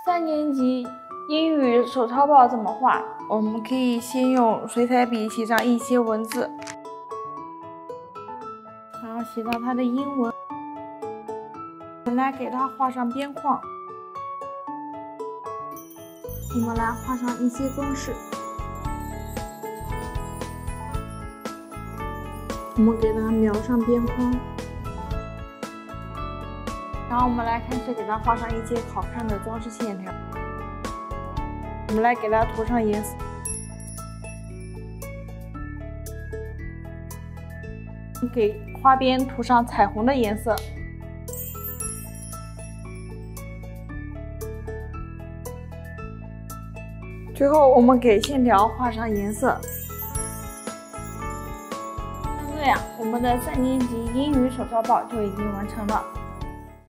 3年级英语手抄报怎么画？我们可以先用水彩笔写上一些文字，然后写上它的英文。我们来给它画上边框，我们来画上一些装饰。我们给它描上边框，然后我们来开始给它画上一些好看的装饰线条。我们来给它涂上颜色，给花边涂上彩虹的颜色。最后，我们给线条画上颜色。像这样，我们的3年级英语手抄报就已经完成了。